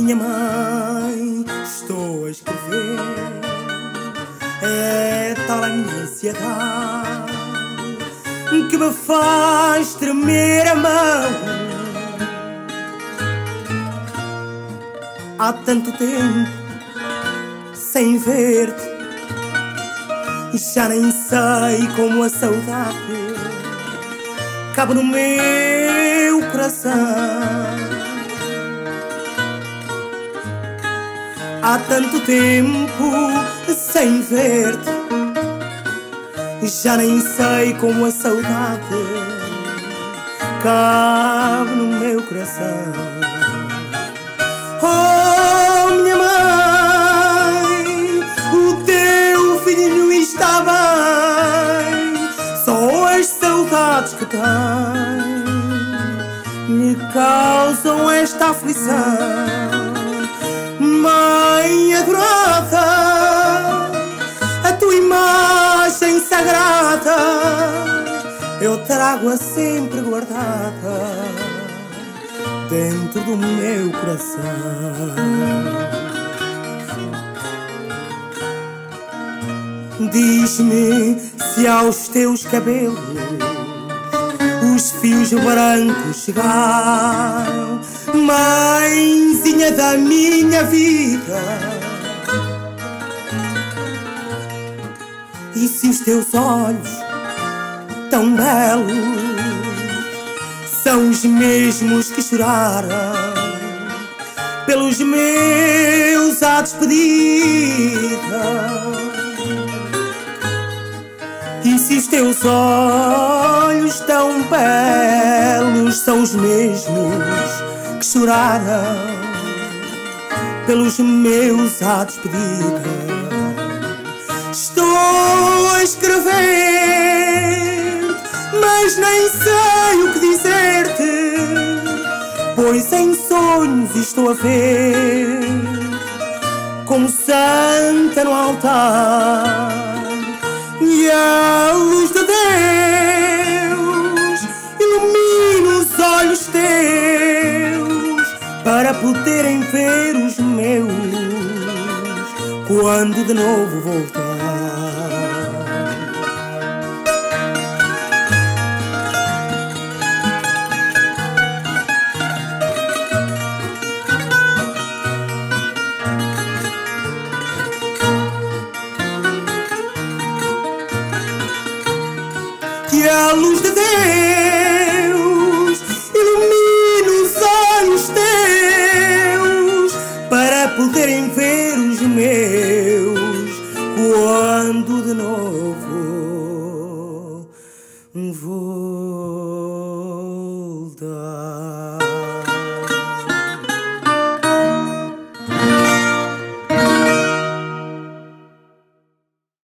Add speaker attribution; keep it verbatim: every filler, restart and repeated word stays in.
Speaker 1: minha mãe, estou a escrever. É tal a minha ansiedade que me faz tremer a mão. Há tanto tempo sem ver-te, já nem sei como a saudade cabe no meu coração. Há tanto tempo sem ver-te, já nem sei como a saudade cabe no meu coração. Oh, minha mãe, o teu filho está bem, só as saudades que tem me causam esta aflição. Mãe adorada, a tua imagem sagrada eu trago-a sempre guardada dentro do meu coração. Diz-me se aos teus cabelos os fios brancos chegaram, mãezinha da minha vida. E se os teus olhos tão belos são os mesmos que choraram pelos meus à despedida. E se os teus olhos tão belos são os mesmos que choraram pelos meus à despedida. Estou a escrever, mas nem sei o que dizer-te, pois em sonhos estou a ver como santa no altar. E a luz de Deus ilumina os olhos teus para poderem ver os meus quando de novo voltar. Que a luz de Deus ilumine os olhos teus para poderem ver